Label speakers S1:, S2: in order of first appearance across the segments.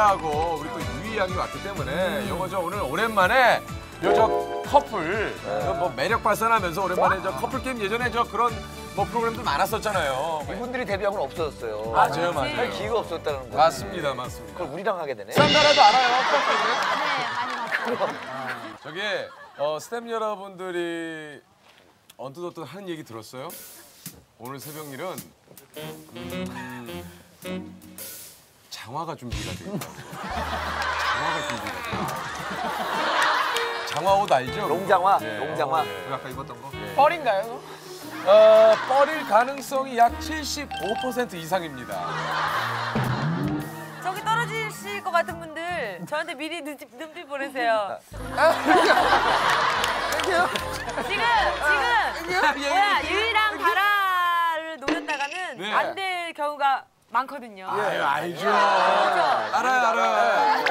S1: 씨하고 우리 또 유희 양이 왔기 때문에 요거 저 오늘 오랜만에 요 저 커플 뭐 매력 발산하면서 오랜만에 저 커플 게임 예전에 저 그런 뭐 프로그램도 많았었잖아요.
S2: 이분들이 데뷔하고 없어졌어요.
S1: 맞아요, 맞아요.
S2: 할 기회가 없었다는 거예요.
S1: 맞습니다, 맞습니다.
S2: 그걸 우리랑 하게 되네.
S1: 쌈나라도 알아요, 커플.
S3: 네, 많이 봤어요.
S1: 저기 스탭 여러분들이 언뜻 하는 얘기 들었어요? 오늘 새벽 일은 장화가 준비가 돼 있다. 장화가 준비가 돼 있다. 장화 옷 알죠?
S2: 롱장화,
S1: 예,
S2: 롱장화.
S1: 그 아까 입었던 거? 예.
S4: 뻘인가요?
S1: 뻘일 가능성이 약 75% 이상입니다.
S3: 저기 떨어지실 것 같은 분들 저한테 미리 눈빛 보내세요. 지금 뭐야 유희랑 바라를 노렸다가는
S1: 네.
S3: 안 될 경우가 많거든요.
S1: 아유, 알죠.
S3: 그렇죠?
S1: 알아요.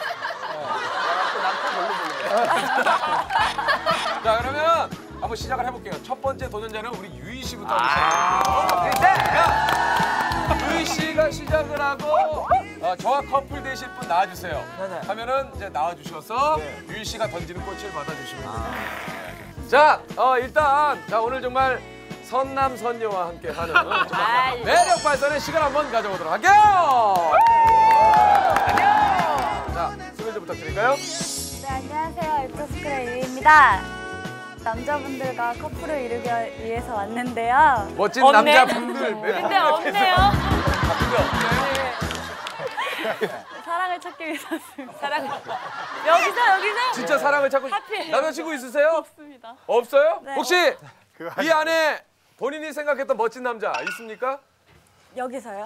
S1: 자, 그러면 한번 시작을 해볼게요. 첫 번째 도전자는 우리 유희 씨부터 한번 시작해볼게요. 유희 씨가 시작을 하고 저와 커플 되실 분 나와주세요.
S2: 네네.
S1: 하면은 이제 나와주셔서 유희 씨가 던지는 꽃을 받아주시면 됩니다. 자, 일단 오늘 정말 선남선녀와 함께 하는 정말 매력 발산의 시간 한번 가져보도록 할게요. 자, 소개 좀 부탁드릴까요?
S5: 네, 안녕하세요. 에프터스쿨의 유희입니다. 남자분들과 커플을 이루기 위해서 왔는데요.
S1: 멋진
S3: 없네.
S1: 남자분들.
S3: 근데 없네요.
S5: 사랑을 찾기 위해서 왔습니다.
S3: 사랑. 여기서?
S1: 진짜 사랑을 찾고
S3: 하필.
S1: 남자친구 있으세요?
S5: 없습니다.
S1: 없어요?
S5: 네.
S1: 혹시 이 안에 본인이 생각했던 멋진 남자 있습니까?
S5: 여기서요?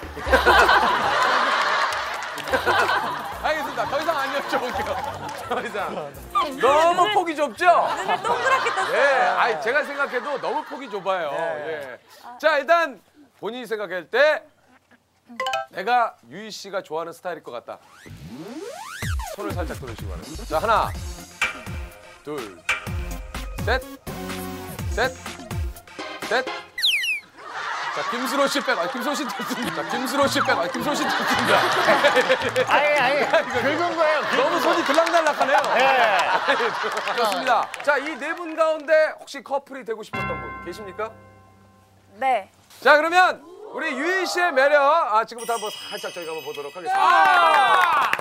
S1: 알겠습니다. 더 이상 안 여쭤볼게요. 더 이상. 너무 폭이 좁죠?
S3: 눈을 동그랗게 떴어요.
S1: 예, 아니 제가 생각해도 너무 폭이 좁아요. 예. 자, 일단 본인이 생각할 때 내가 유희 씨가 좋아하는 스타일일 것 같다. 손을 살짝 들으시기 바랍니다. 자, 하나, 둘, 셋, 셋, 셋. 자, 김수로 씨 빼고, 김수로 씨 됐습니다. 자, 김수로 씨 빼고, 김수로 씨 됐습니다.
S4: 아니, 긁은 거예요.
S1: 너무 손이 들락날락하네요.
S4: 예.
S1: 좋습니다. 자, 이 네 분 가운데 혹시 커플이 되고 싶었던 분 계십니까?
S5: 네.
S1: 자, 그러면 우리 유희 씨의 매력 지금부터 한번 살짝 저희가 한번 보도록 하겠습니다.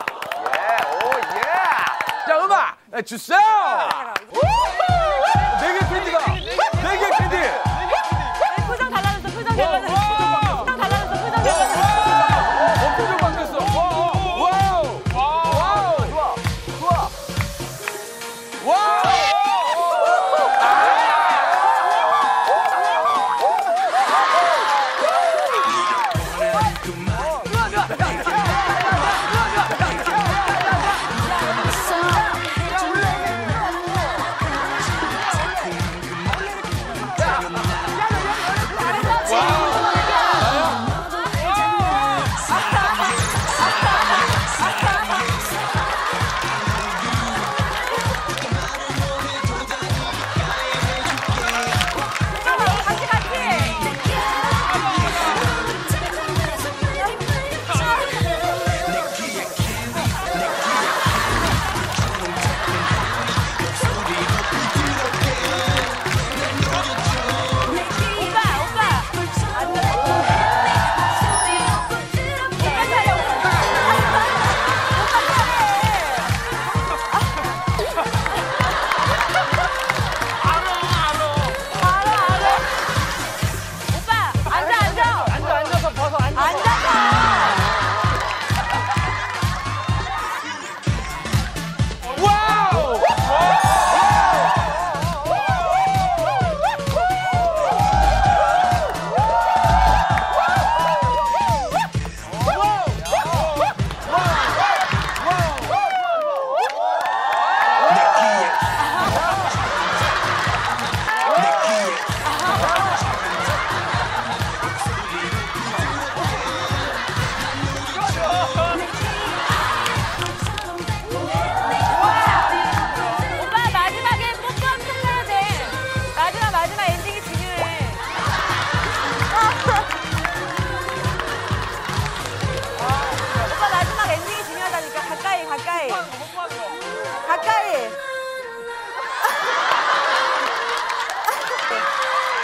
S1: 자, 음악 주세요. 네개 캔디가 네개 캔디.
S3: 표정 달라졌어. 표정 달라졌어. 표정 달라졌어.
S1: 표정 바뀌었어. 와우. 와우.
S2: 좋아.
S1: 와우.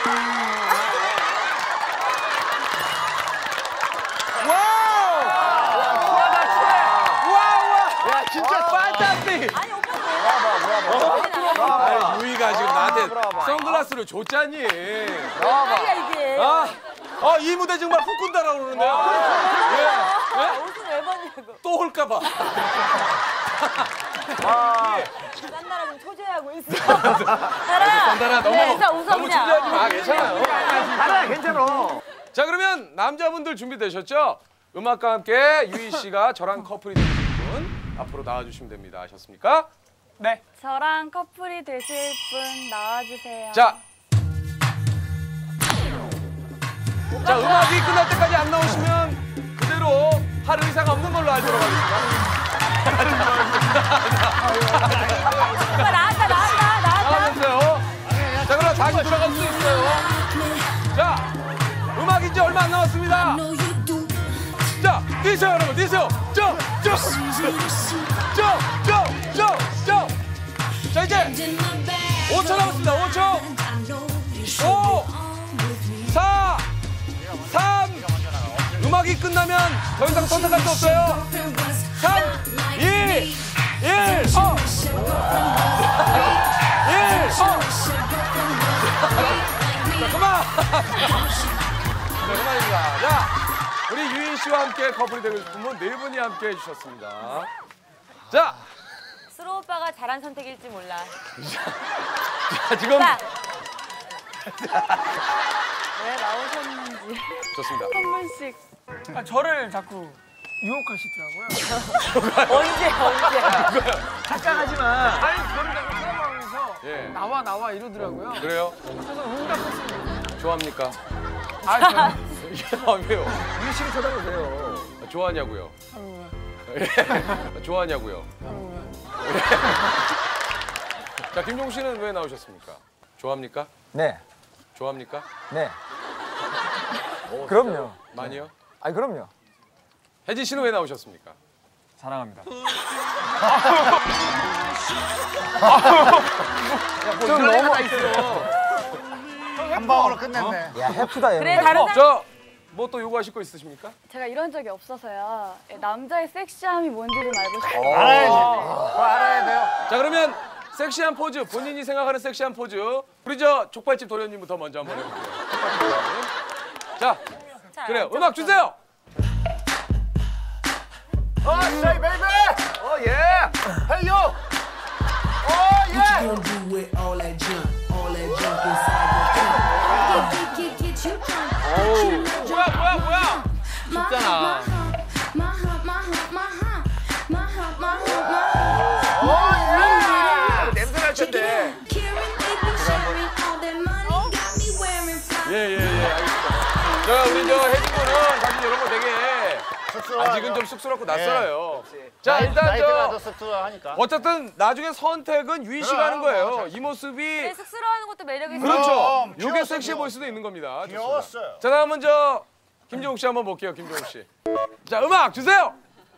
S1: 야, 진짜 판타스틱!
S3: 아니 오빠
S1: 아니, 유이가 지금 나한테 선글라스를 줬잖니.
S3: 뭐야 이게?
S1: 이 무대 정말 훅군다라고 그러는데요.
S3: 옷은 왜 벗냐고.
S1: 또 홀까봐.
S3: 딴 나라 좀 초조해하고 있어.
S1: 단단아, 너무
S3: 웃어
S1: 너무
S3: 그냥.
S1: 초조하지 마. 괜찮아요.
S4: 알아, 괜찮아.
S1: 자, 그러면 남자분들 준비되셨죠? 음악과 함께 유희 씨가 저랑 커플이 되실 분 앞으로 나와주시면 됩니다. 아셨습니까?
S4: 네.
S5: 저랑 커플이 되실 분 나와주세요.
S1: 자, 음악이 끝날 때까지 안 나오시면 그대로 할 의사가 없는 걸로 알도록 하겠습니다.
S3: 오빠 나왔다.
S1: 나왔어요. 자, 그럼 다시 돌아갈 수 있어요. 자, 음악 이제 얼마 안 남았습니다. 자, 뛰세요, 여러분, 뛰세요. 쭉. 자, 이제 5초 남았습니다. 5초. 5, 4, 3. 음악이 끝나면 더 이상 선택할 수 없어요. 3, 2, 1. 자, 그만. 네, 그만입니다. 자, 우리 유인 씨와 함께 커플이 되고 싶은 분 네 분이 함께 해주셨습니다. 자,
S3: 수로 오빠가 잘한 선택일지 몰라.
S1: 지금
S3: 자,
S5: 왜 나오셨는지
S1: 좋습니다.
S5: 한 분씩.
S4: 저를 자꾸 유혹하시더라고요.
S3: 언제?
S4: 착각하지만. 아니, 저를 자꾸 사랑하면서
S1: 예.
S4: 나와 이러더라고요.
S1: 그래요?
S4: 그래서 응답했습니다.
S1: 좋아합니까?
S4: 아, 저는
S1: 아, 왜요?
S2: 유희 씨를 쳐다보세요.
S1: 좋아하냐고요? 좋아하냐고요? 자, 김종 씨는 왜 나오셨습니까? 좋아합니까?
S2: 네.
S1: 좋아합니까?
S2: 네. 그럼요.
S1: 많이요?
S2: 아니, 그럼요.
S1: 혜진 씨는 왜 나오셨습니까?
S4: 사랑합니다.
S2: 좀 너무
S4: 한 방으로 끝냈네.
S2: 야, 해프다, 얘.
S3: 그래 다른 사람
S1: 저 뭐 또 요구하실 거 있으십니까?
S5: 제가 이런 적이 없어서요. 남자의 섹시함이 뭔지 좀 알고 싶어요.
S4: 알아야지. 알아야 돼요.
S1: 자, 그러면 섹시한 포즈, 본인이 생각하는 섹시한 포즈, 우리 저 족발집 도련님부터 먼저 한번 해볼게요. 자, 그래요. 음악 주세요.
S4: Say baby.
S2: 예.
S4: Hey yo.
S6: What you gonna do with all that junk inside your trunk? Get you drunk.
S1: 뭐야?
S6: 쉽잖아.
S2: 냄새 날 텐데.
S1: 예, 알겠습니다. 자, 우리 저 혜진 군은 사실 이런 거 되게 아직은 좀 쑥스럽고 낯설어요. 자, 일단 저
S4: 쑥스러워하니까.
S1: 어쨌든 나중에 선택은 유희 씨가 하는 거예요. 이 모습이
S3: 쑥스러워하는 것도 매력이 있어.
S1: 그렇죠.
S4: 귀여웠어,
S1: 이게 섹시해 보일 수도 있는 겁니다. 좋습니다.
S4: 귀여웠어요.
S1: 자, 다음은 저 김종욱 씨 한번 볼게요. 김종욱 씨. 자, 음악 주세요.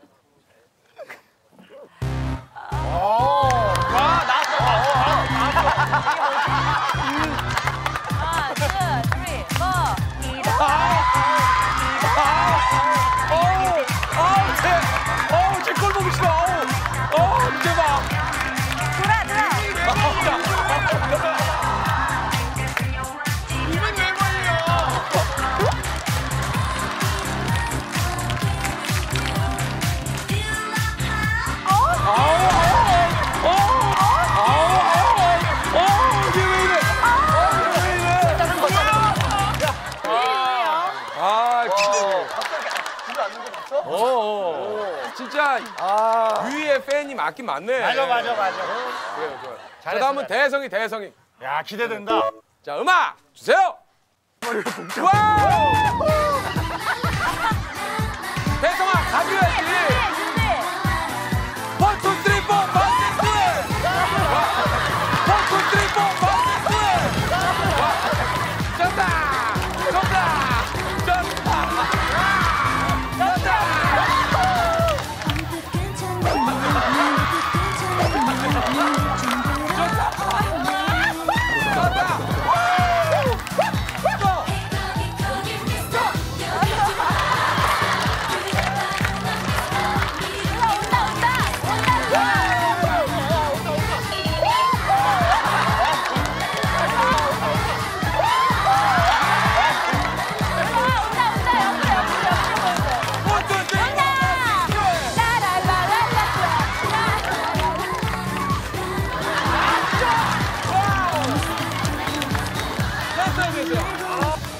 S3: 하나, 둘, 쓰리, 포.
S1: 제 꼴 보기 싫어. 대박.
S3: 돌아.
S1: 이게 왜 이래? 진짜 유희의 팬이 맞긴 맞네.
S4: 맞아.
S1: 그래요, 좋아요. 자, 다음은 대성이.
S4: 야, 기대된다.
S1: 자, 음악 주세요. 와우! 대성아, 가져야지. One, two, three, four, five, six, seven. One, two, three, four, five, six, seven. 정답.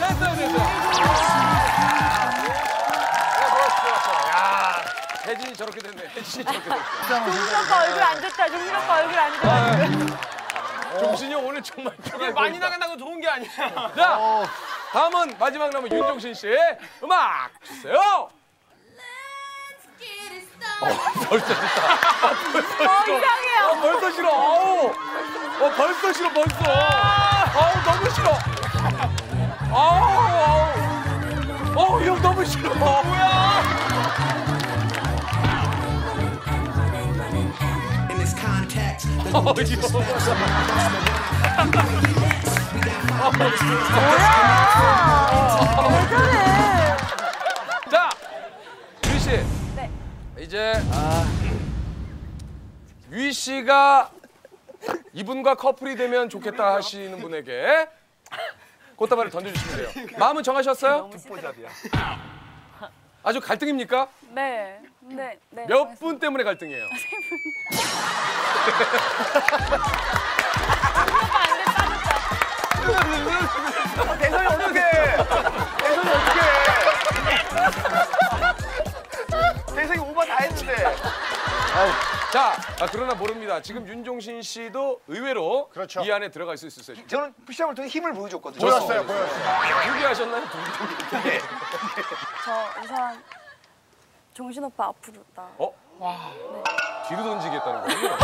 S1: 야, 혜진이 저렇게 됐네. 혜진이 저렇게 됐어.
S3: 종신 오빠 얼굴 안 좋다. 종신 오빠 얼굴 안 좋다.
S1: 종신이 형 오늘 정말
S2: 이게 많이 나간다고 좋은 게 아니야.
S1: 자, 다음은 마지막 남은 윤종신 씨 음악 주세요. 벌써 싫다.
S3: 이상해요.
S1: 벌써 싫어. 아우. 벌써 싫어. 벌써. 아우 너무 싫어. 아우. 형 너무 싫어. 뭐야?
S6: In this context,
S1: 자, 유희 씨.
S5: 네.
S1: 이제 유희 씨가 이분과 커플이 되면 좋겠다 하시는 분에게 꽃다발을 던져주시면 돼요. 마음은 정하셨어요? 아주 갈등입니까?
S5: 네. 네. 네.
S1: 몇 분 때문에 갈등이에요?
S2: 대선이 어떡해. 대선이 어떡해. 대선이 오바 다 했는데.
S1: 자, 그러나 모릅니다. 지금 윤종신 씨도 의외로
S4: 그렇죠.
S1: 이 안에 들어갈 수 있었어요.
S2: 저는 푸시업을 통해 힘을 보여줬거든요.
S4: 보였어요.
S1: 준비하셨나요?
S5: 저 우선 종신 오빠 앞으로 나.
S1: 뒤로 던지겠다는 거예요?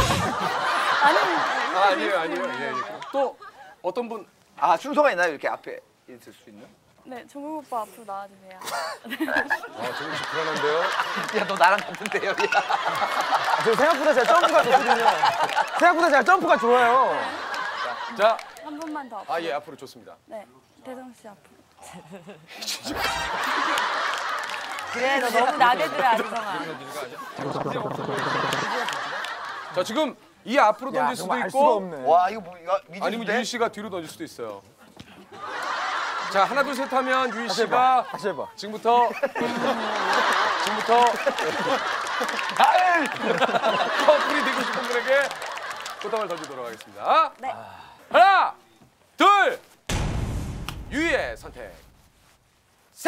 S1: 아니에요. 예. 또 어떤 분?
S2: 아, 순서가 있나요? 이렇게 앞에 있을 수 있는?
S5: 네, 종국 오빠 앞으로 나와주세요.
S1: 조금 씩 불안한데요?
S2: 야, 너 나랑 같은데요? 야.
S7: 저 생각보다 제가 점프가 좋거든요. 생각보다 제가 점프가 좋아요.
S1: 자,
S5: 한 번만 더 앞으로.
S1: 예, 앞으로 좋습니다.
S5: 네, 대성 씨 앞으로.
S3: 그래, 너 너무 나대더라, 지성아.
S1: 자, 지금 이 앞으로 던질 수도
S7: 정말 알 수가
S1: 있고
S7: 없네.
S2: 와, 이거 뭐, 이거
S1: 아니면
S2: 미진인데?
S1: 유희 씨가 뒤로 던질 수도 있어요. 자, 하나 둘 셋 하면 유희 씨가
S7: 다시 해봐.
S1: 지금부터 커플이 되고 싶은 분에게 꽃다발 던지도록 하겠습니다.
S5: 네.
S1: 하나, 둘, 유희의 선택. 셋!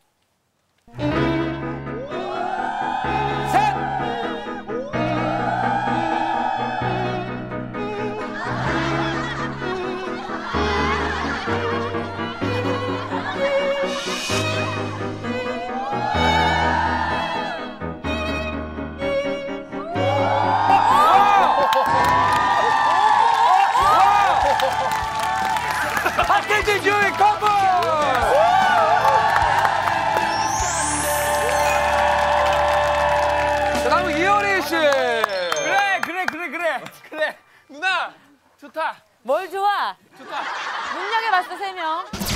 S1: 셋! 박혜진 유희 커플! 자, 다음은 이효리 씨.
S2: 그래. 누나, 좋다.
S3: 뭘 좋아? 좋다. 눈여겨봤어, 3명.